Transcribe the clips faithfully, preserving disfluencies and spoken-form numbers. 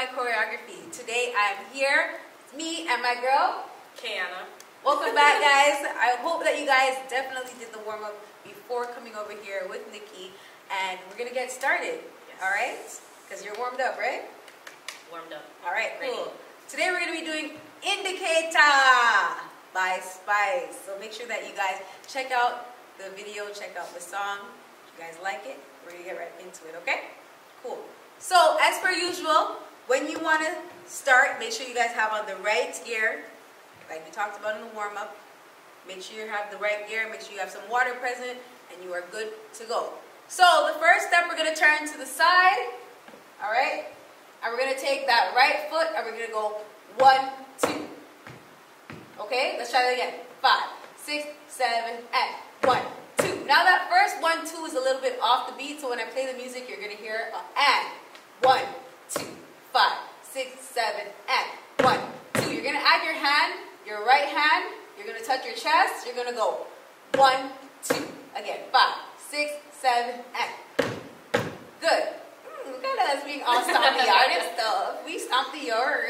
my choreography. Today I'm here, it's me and my girl, Kiana. Welcome back, guys. I hope that you guys definitely did the warm-up before coming over here with Nikki, and we're gonna get started. Yes. All right? Because you're warmed up, right? Warmed up. All right, Ready. cool. Today we're gonna be doing Indicator by Spice. So make sure that you guys check out the video, check out the song. If you guys like it, we're gonna get right into it, okay? Cool. So as per usual, when you want to start, make sure you guys have on the right gear, like we talked about in the warm-up. Make sure you have the right gear, make sure you have some water present, and you are good to go. So the first step, we're going to turn to the side, all right? And we're going to take that right foot, and we're going to go one, two. Okay, let's try that again. Five, six, seven, and one, two. Now that first one, two is a little bit off the beat, so when I play the music, you're going to hear an and. One, two, five, six, seven, and one, two. You're going to add your hand, your right hand, you're going to touch your chest, you're going to go one, two. Again, five, six, seven, and good. Mm, look at us being all stomp the yard and stuff. We stomp the yard.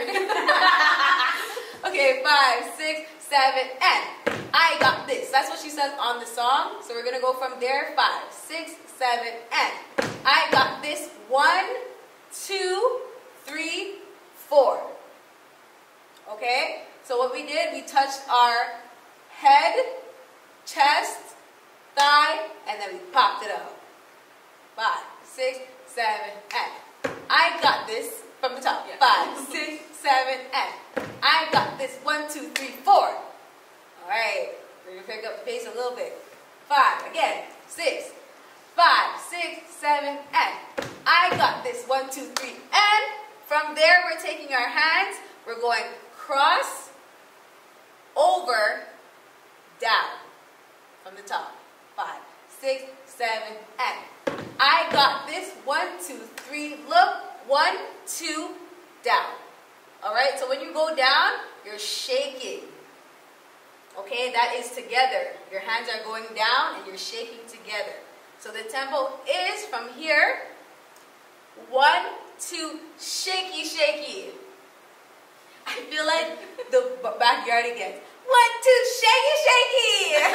Okay, five, six, seven, and I got this. That's what she says on the song. So we're going to go from there. Five, six, seven, and I got this. One, two, three, four. Okay? So what we did, we touched our head, chest, thigh, and then we popped it up. Five, six, seven, and I got this from the top. Yeah. Five, six, seven, and I got this. One, two, three, four. All right. We're going to pick up the pace a little bit. Five, again, six, five, six, seven, and I got this. One, two, three, and from there, we're taking our hands. We're going cross, over, down, from the top. Five, six, seven, and I got this. One, two, three, look. One, two, down. All right, so when you go down, you're shaking. Okay, that is together. Your hands are going down and you're shaking together. So the tempo is from here. One, two, shaky, shaky. I feel like the backyard again. One, two, shaky, shaky.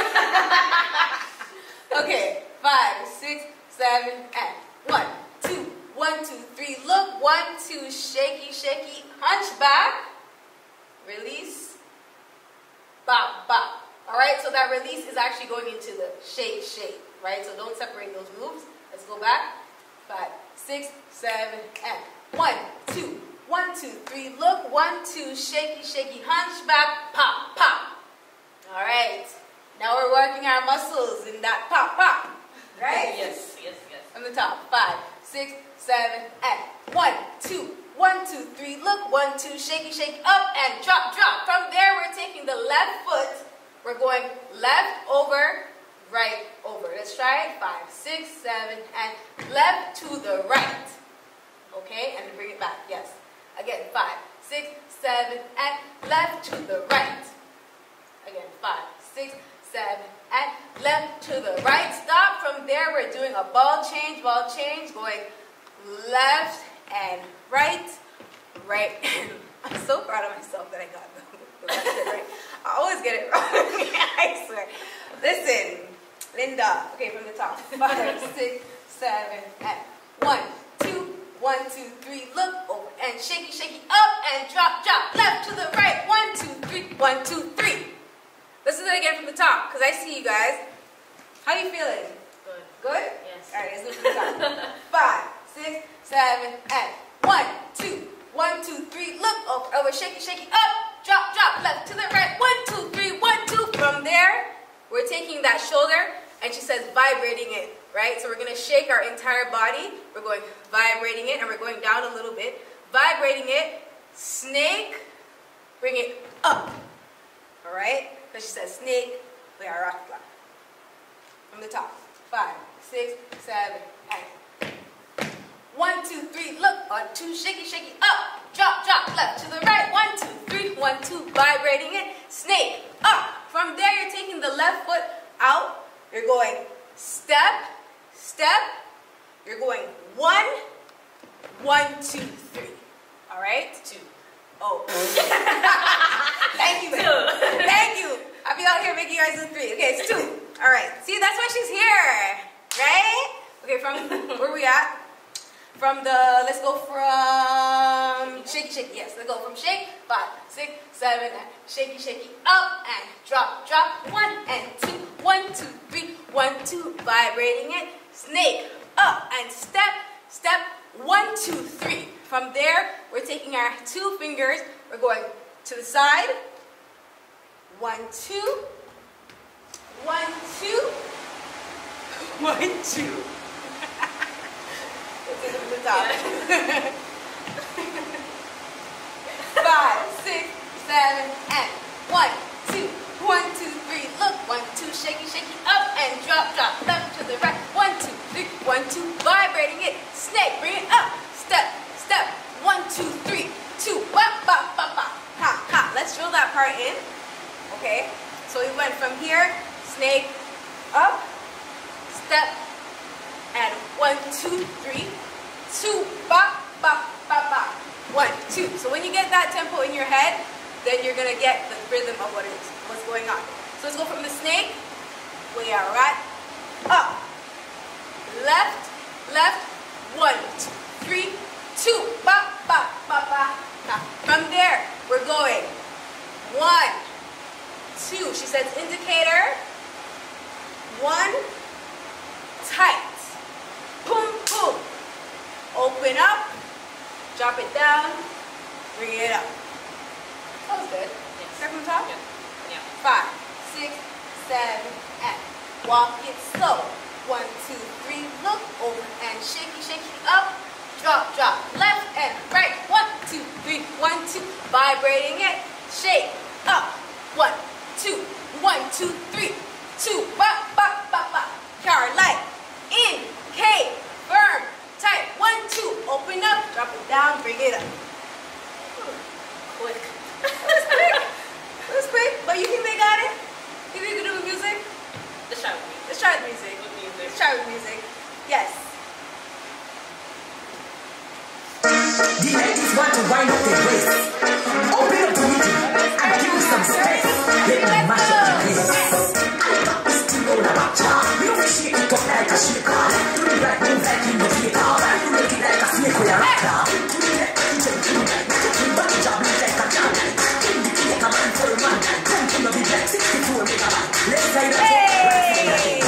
Okay, five, six, seven, and one, two, one, two, three. Look, one, two, shaky, shaky. Hunch back. Release. Bop, bop. All right, so that release is actually going into the shake, shake. Right, so don't separate those moves. Let's go back. Five, six, seven, and one, two, one, two, three. Look, one, two, shaky, shaky, hunchback, pop, pop. All right. Now we're working our muscles in that pop, pop. Right? Yes, yes, yes. From the top. Five, six, seven, and one, two, one, two, three. Look, one, two, shaky, shaky, up and drop, drop. From there, we're taking the left foot. We're going left over, right over. Let's try it. Five, six, seven, and left to the right. Okay, and bring it back. Yes. Again, five, six, seven, and left to the right. Again, five, six, seven, and left to the right. Stop. From there, we're doing a ball change, ball change, going left and right, right. I'm so proud of myself that I got the, the left and right. I always get it wrong. I swear. Listen, Linda. Okay, from the top. Five, six, seven, and one, two, one, two, three. Look over and shaky, shaky, up and drop, drop. Left to the right. One, two, three. One, two, three. Let's do that again from the top, because I see you guys. How are you feeling? Good. Good? Yes. All right, let's do it from the top. Five, six, seven, and one, two, one, two, three. Look over, over, shaky, shaky, up, drop, drop. Left to the right. One, two, three. One, two. From there, we're taking that shoulder, and she says vibrating it, right? So we're going to shake our entire body. We're going vibrating it, and we're going down a little bit. Vibrating it, snake, bring it up. All right? So she says snake, we are rock block. From the top. Five, six, seven, and one, two, three. Look, one, two, shaky, shaky, up, drop, drop, left to the right. One, two, three, one, two, vibrating it, snake, up. From there, you're taking the left foot out. You're going step, step. You're going one, one, two, three. All right? Two. Oh. Thank you. Two. Thank you. I'll be out here making you guys do three. Okay, it's two. All right. See, that's why she's here. Right? Okay, from where we at? From the, let's go from shaky, shaky. Yes, let's go from shake. Five, six, seven, and shaky, shaky. Up and drop, drop. One and two. One, two, three. One, two. Vibrating it. Snake. Up and step, step. One, two, three. From there, we're taking our two fingers. We're going to the side. One, two. One, two. One, two. Let's do it from the top. Five, six, seven, and one, two. One, two, three. Look. One, two. Shaky, shaky. Up and drop, drop. Left to the right. One, two, three. One, two. Vibrating it. Snake. Bring it up. Step, step. One, two, three. Two. Bop, bop, bop, bop. Ha, ha. Let's drill that part in. Okay. So we went from here. Snake. Up. Step. And one, two, three. Two. Bop, bop, bop, bop. One, two. So when you get that tempo in your head, then you're going to get the rhythm of what it is, what's going on. So let's go from the snake. We are right. Up. Left. Left. One, two, three, two. Bop, bop, bop, bop. From there, we're going. One, two. She says indicator. One. Tight. Boom, boom. Open up. Drop it down. Bring it up. That was good. Yes. Start from the top? Yeah. Yeah. Five, six, seven, and walk it slow. One, two, three, look over and shaky, shaky, up, drop, drop, left and right. One, two, three, one, two, vibrating it, shake, up, one, two, one, two, three, two, bop, bop, bop, bop. Car light, in, K, firm, tight, one, two, open up, drop it down, bring it up. Quick. That was quick. That was quick, but you think they got it? You think you can do with music? Let's try with me. Let's try with music. With music. Let's try with music. Yes. The ladies want to wind up their waist. Open up the meeting and give me some space. Let me mash up the place. I got this thing on a matcha. You don't shake it up like a shaker. Do the right move like in the theater. You make it like a snake with a raptor. Do the left, you jump to the right. But you jump like a jam. Indicate a man for a man. Come to me like sixty-four megabyte. Let's ride up. Hey!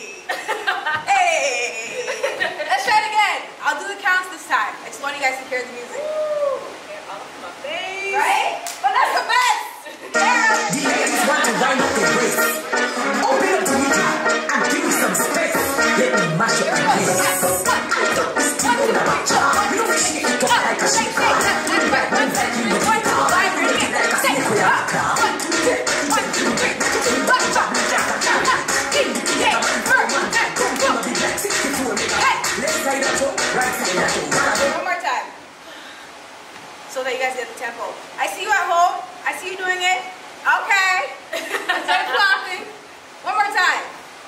Hey! Let's try it again. I'll do the counts this time. I just want you guys to hear the music. Hair off my face. Right? But that's the best! The ladies want to wind up their waist. Open up the meeting and give me some space. Let me mash up the place. I got this thing on a matcha. You don't shake it up like a shaker. Do the right move like in the theater. You make it like a snake with a raptor. Do the left, you jump to the right. But you jump like a jam. Indicate a man for a man. Come to me like sixty-four megabyte. Left side of toe, right side of toe. One more time. So that you guys get the tempo. I see you at home. I see you doing it. Okay. Start clapping. One more time.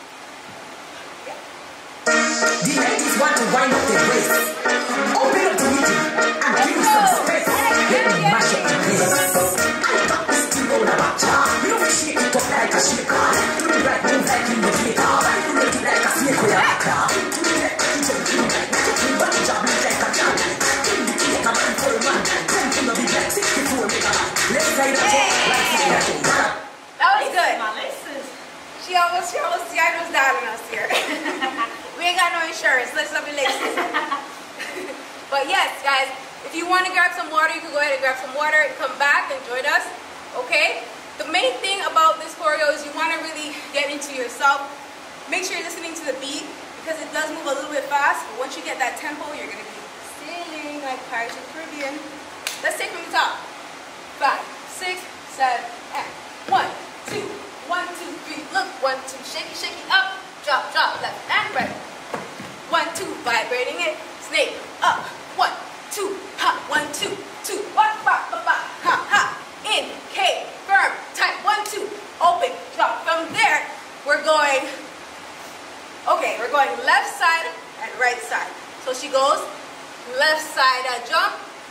The ladies want to wind up their waist. Open up the meeting and give me some space. Let me mash up the place. I got this thing on a matcha. You don't shake it up like a shaker. Do the right move like in the theater. You make it like a snake with a raptor. Do the left, you jump to the right. But you jump like a jam. Indicate a man for a man. Come to me like sixty-four megabyte. Left side of toe, right side of toe. That was good. My laces. She almost, she almost, she almost died on us here. We ain't got no insurance. Let's not be lazy. But yes, guys, if you want to grab some water, you can go ahead and grab some water and come back and join us. Okay? The main thing about this choreo is you want to really get into yourself. Make sure you're listening to the beat because it does move a little bit fast. But once you get that tempo, you're going to be sailing like Pirates of the Caribbean. Let's take from the top. Five, six, seven, and one, two, one, two, three. Look, one, two, shaky, shaky, up, drop, drop, left and right. One, two, vibrating it, snake, up, one, two, ha, one, two, two, one, ba, ba, ba, ha, ha, in, K, firm, tight, one, two, open, drop. From there, we're going, okay, we're going left side and right side. So she goes left side, uh, jump,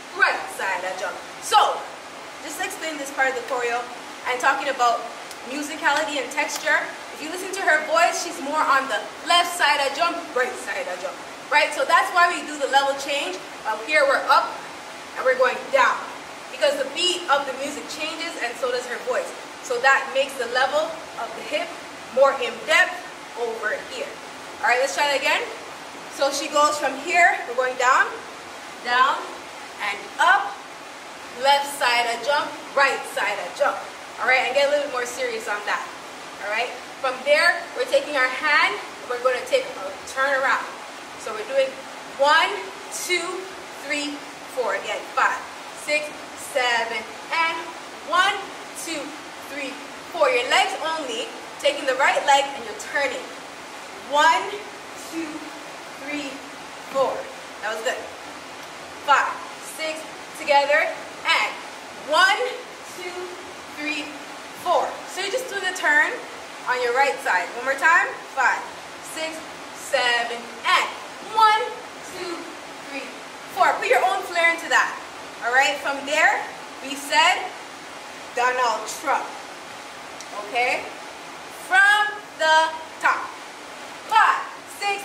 right side I jump. So, just to explain this part of the choreo, and talking about musicality and texture, if you listen to her voice, she's more on the left side I jump, right side I jump, right? So that's why we do the level change. Up here we're up, and we're going down, because the beat of the music changes, and so does her voice. So that makes the level of the hip more in depth over here. All right, let's try that again. So she goes from here, we're going down, down, and up, left side I jump, right side I jump. All right, and get a little bit more serious on that. All right, from there, we're taking our hand, we're going to take a turn around. So we're doing one, two, three, four. Again, five, six, seven, and one, two, three, four. Your legs only, taking the right leg and you're turning. One, two, three, four. That was good. Five, six, together, and one, two, three, four. So you're just doing a turn on your right side. One more time. Five, six, seven, and one, two, three, four. Put your own flair into that. All right. From there, we said Donald Trump. Okay. From the top. Five, six.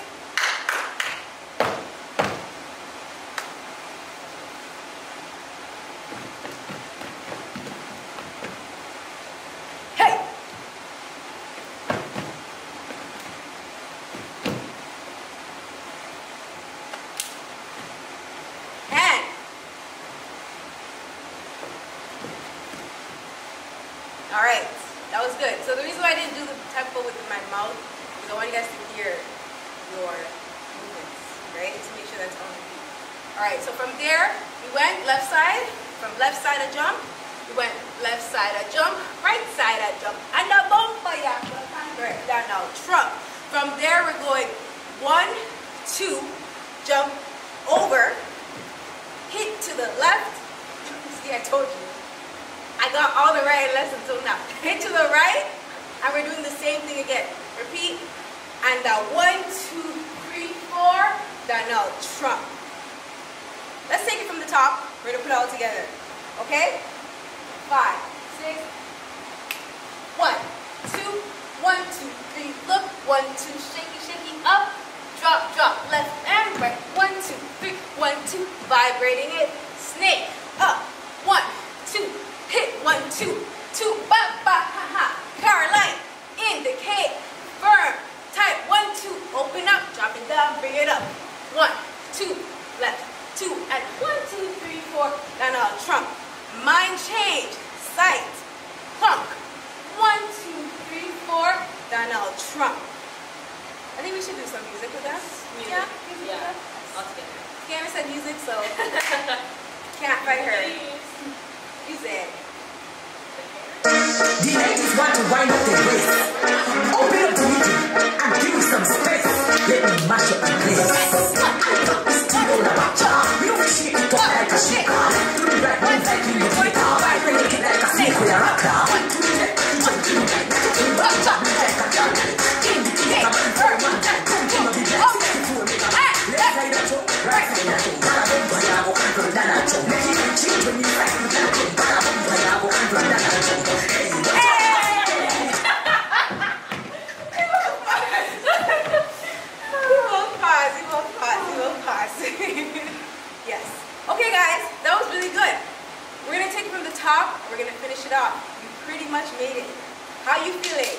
Alright, that was good. So the reason why I didn't do the tempo with my mouth is I want you guys to hear your movements, right? To make sure that's on the beat. Alright, so from there, we went left side. From left side I jump. We went left side I jump. Right side I jump. And a bump by ya. Down now, Trump. From there, we're going one, two, jump over, hit to the left. See, I told you. I got all the right lessons until now. Hit to the right, and we're doing the same thing again. Repeat, and the one, two, three, four, Donald Trump. Let's take it from the top. We're gonna put it all together. Okay? Five, six, one, two, one, two, three, look, one, two, shaky, shaky, up, drop, drop, left and right, one, two, three, one, two, vibrating it, snake, up, one, two, hit, one, two, two, ba, ba, ha, ha, Caroline, indicate, firm, tight, one, two, open up, drop it down, bring it up, one, two, left, two, and one, two, three, four, Donald Trump, mind change, sight, clunk, one, two, three, four, Donald Trump. I think we should do some music with that. Music. Yeah, music Yeah, with that. all together. Kiana said music, so can't fight her. Music. The ladies want to wind up their waist. Open up the meeting and give me some space. Let me mash up the place. I got this deal on a bacha. We don't shake it up like a shaker. Do the right moves like in the theater. Vibrate it like a snake with a rocker. One, two, three, jump, jump, jump, jump, jump, jump, like a jump. In the theater, man, for a man, jump, jump, jump, be blessed. Before we make a man, left side a jump, right side a jump. Bada boom, bada go, and from that a jump. Make it change when you fight with that jump. Bada boom, bada go, and from that a jump. Yes. Okay, guys, that was really good. We're gonna take it from the top. We're gonna finish it off. You pretty much made it. How you feeling?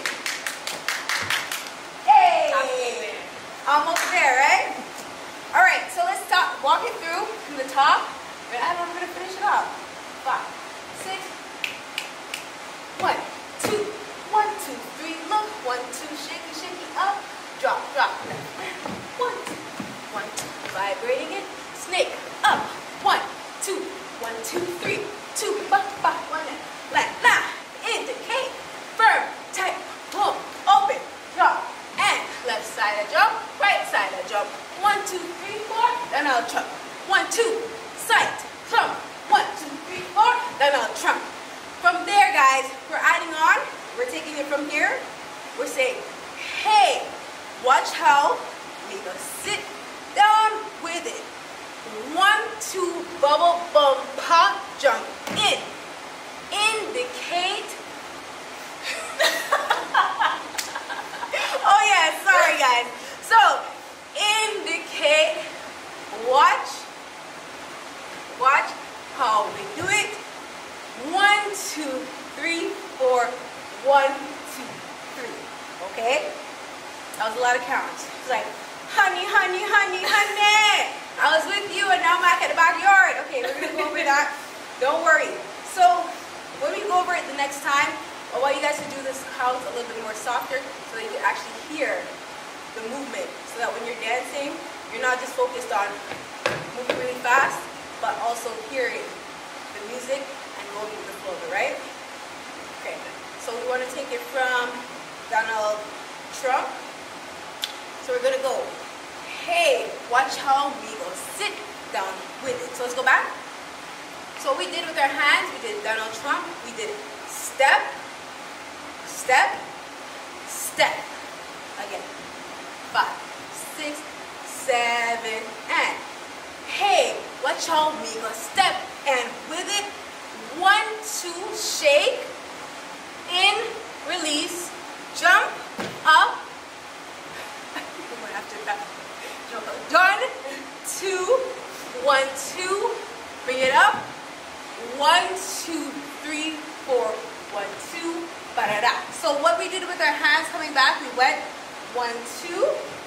Hey! Almost there, right? All right. So let's stop. Walk it through from the top. And I'm gonna finish it off. Five, six. One, two, one, two, three. Look. One, two. Shaky, shaky. Up. Drop, drop. One, two, one, two. Vibrating it. Snake, up, one, two, one, two, three, two, ba, ba, one, la, la, indicate, firm, tight, boom, open, drop, and left side I jump, right side I jump, one, two, three, four, then I'll jump, one, two, sight, clump, one, two, three, four, then I'll jump. From there, guys, we're adding on, we're taking it from here, we're saying, hey, watch how we go sit down with it. One, two, bubble, bum, pop, jump in. Indicate. Oh yeah, sorry guys. So, indicate, watch, watch how we do it. One, two, three, four, one, two, three. Okay? That was a lot of counts. It's like, honey, honey, honey, honey. I was with you and now I'm back at the backyard. Okay, we're gonna go over that. Don't worry. So, when we go over it the next time, I want you guys to do this count a little bit more softer so that you can actually hear the movement. So that when you're dancing, you're not just focused on moving really fast, but also hearing the music and going with the flow, right? Okay, so we want to take it from Donald Trump. So we're gonna go, hey, watch how we go sit down with it. So let's go back. So what we did with our hands, we did Donald Trump, we did step, step, step. Again, five, six, seven, and hey, watch how we go step, and with it, one, two, shake, in, release, jump, up, after that, jump up, done, two, one, two, bring it up, one, two, three, four, one, two, ba-da-da. So what we did with our hands coming back, we went one, two,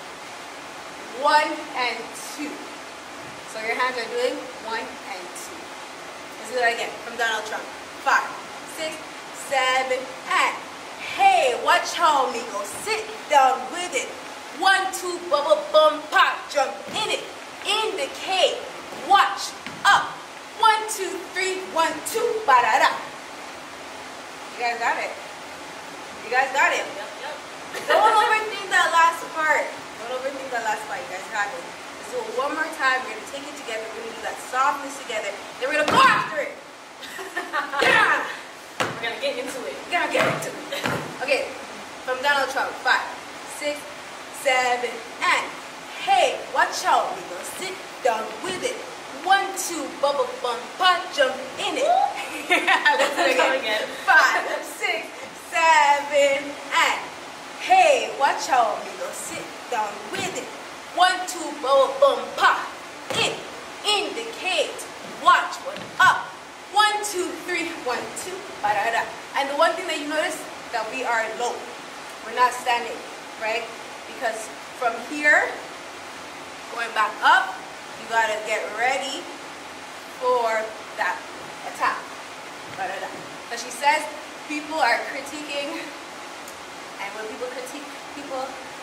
one, and two. So your hands are doing one and two. Let's do that again from Donald Trump. Five, six, seven, and hey, watch how me go sit down with it. One, two, bubble, bum, pop, jump in it. Indicate, watch, up. One, two, three, one, two, ba-da-da. You guys got it. You guys got it. Yep, yep. Don't overthink that last part. Don't overthink that last part. You guys got it. So one more time, we're going to take it together. We're going to do that softness together. Then we're going to go after it. Yeah. We're going to get into it. We're going to get into it. Okay, from Donald Trump. Five, six, seven, and hey, watch out. We're going to sit down with it. One, two, bubble, bump, pot, jump in it. Let's do it again. again. Five, six, seven, and hey, watch out. We're going to sit down with it. One, two, bubble, bump, pop, in, indicate, watch, one, up. One, two, three, one, two, ba-da-da. And the one thing that you notice, that we are low. We're not standing, right? Because from here, going back up, you gotta get ready for that attack. Ba-da-da. But she says people are critiquing, and when people critique people,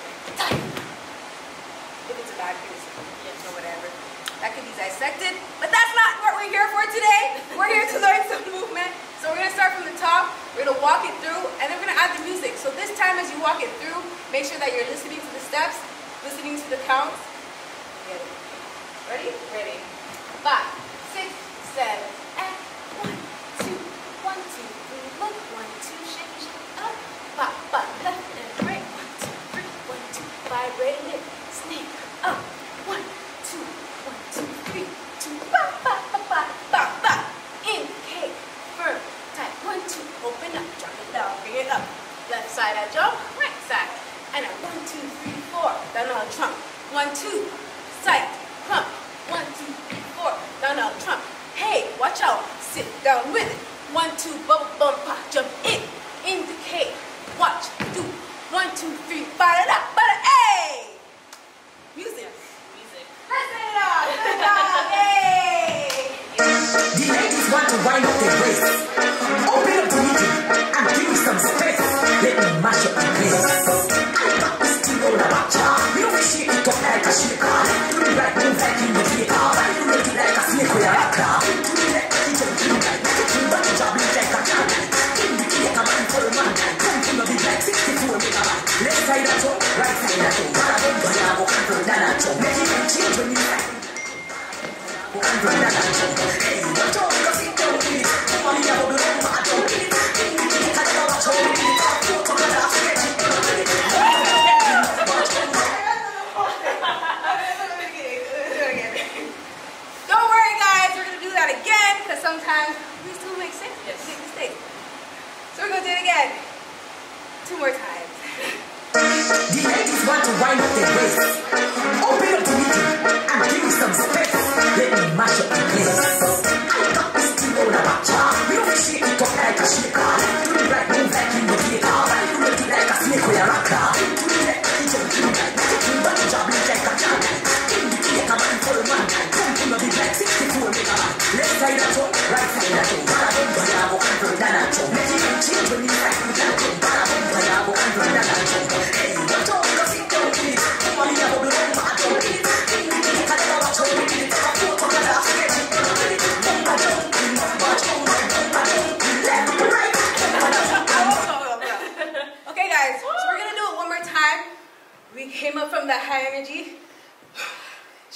if it's a bad criticism, yes, or whatever, that could be dissected. But that's not what we're here for today. We're here to learn some movement. So we're gonna start from the top. We're gonna walk it through, and then we're gonna add the music. So this time, as you walk it through, make sure that you're listening to the steps, listening to the counts. Get it. Ready? Ready. Five, six, seven, and one, two, one, two, three, look, one, two, shake, shake, up, pop, pop, left and right, one, two, three, one, two, vibrate it, snake, up, one, two, one, two, three, two, pop, pop, pop, pop, pop, pop, indicate, firm, tight, one, two, open up, drop it down, bring it up, left side I jump, right side, and a one, two, three, four, Donald Trump, one, two, side, pump, one, two, three, four, Donald Trump, hey, watch out, sit down with it, one, two, bubble, bump, pop, jump in, indicate, watch, do, one, two, three, ba-da-da, ba-da, hey! Music. Music. Let's set it off, set it off, hey! The ladies want to wind up their waist. Open up the meeting and give me some space. Let me mash up the place. I got this thing on the back jar. You don't shake it up like a shaker. Do the right move like in the theater. You make it like a snake with a rocker. Do the left, you don't do like that. But you job like a cat. Indicate a man for a man. Come to the big like sixty-four megabyte. Left side of toe, right side of toe. But I don't go down, go control that at toe. Make it change when you like. Go control that at toe. Hey, watch out, go sit down with it. Come on, you have a good one, I don't get it. Indicate a man for a man. Come to the big like sixty-four megabyte.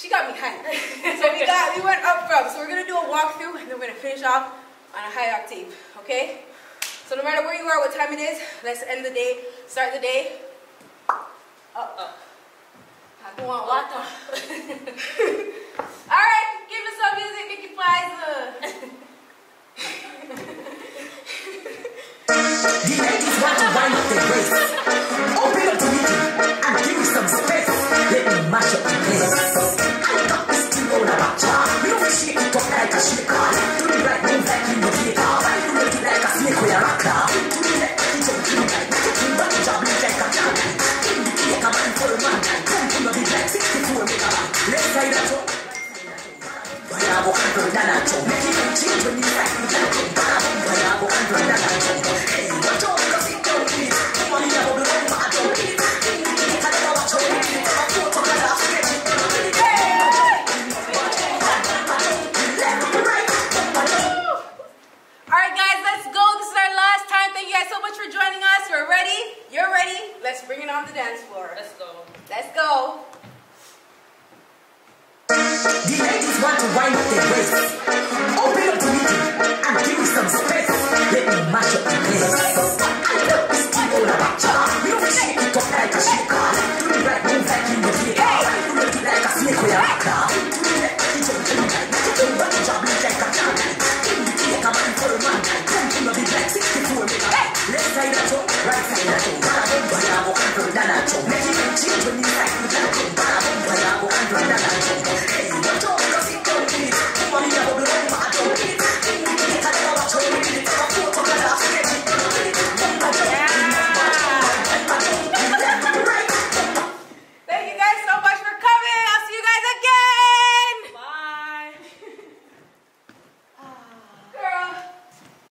She got me hyped. So we got, we went up from. So we're gonna do a walkthrough and then we're gonna finish off on a high octave, okay? So no matter where you are, what time it is, let's end the day, start the day. Up, up. I don't want water. All right, give us some music, Mickey Pfizer. The ladies want to wind up their waist. Open up to me and give me some space. Let me mash up the place. I got this thing on a bacha. We don't shake it up like a shaker. Do the right move like you know the car. I do it like a snake with a rocker. Do the like a jump like kicking back job like a jam. In the cake a man for a man. Come to the big like sixty-four megabyte. Let's ride that up. Vaya bocando la nacho. Make it change when you like me like a bam. Vaya bocando la nacho. Hey, watch out, cause it don't fit. Money out of the room, I don't fit. In the cake I never watch out. I'm a photo and I'll sketch it. Alright guys, let's go. This is our last time. Thank you guys so much for joining us. We're ready. You're ready. Let's bring it on the dance floor. Let's go. Let's go. The ladies want to wind up their waist. Open up to me and give me some space. Let me mash up the place. I love this thing on a bacha. We don't shake it up like a shaker. Do the right move like you know the car. I do it like a snake with a rocker.